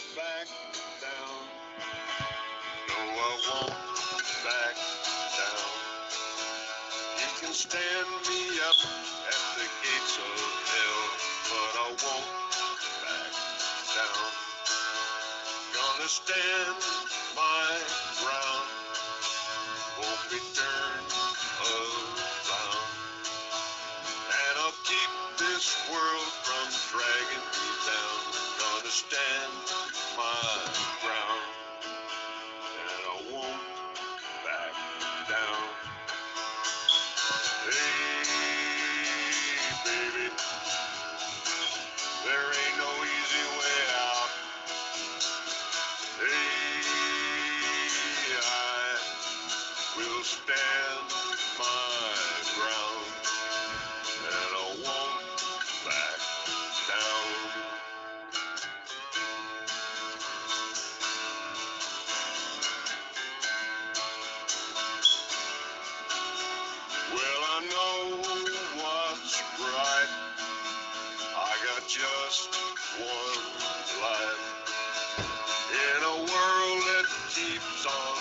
back down. No, I won't back down. You can stand me up at the gates of hell, but I won't back down. Gonna stand my ground, won't be turned around. And I'll keep this world from dragging me down. Gonna stand my ground, and I won't back down. Hey, baby, there ain't no easy way out. Hey, I will stand my ground, and I won't back down. Well, I know what's right. I got just one life in a world that keeps on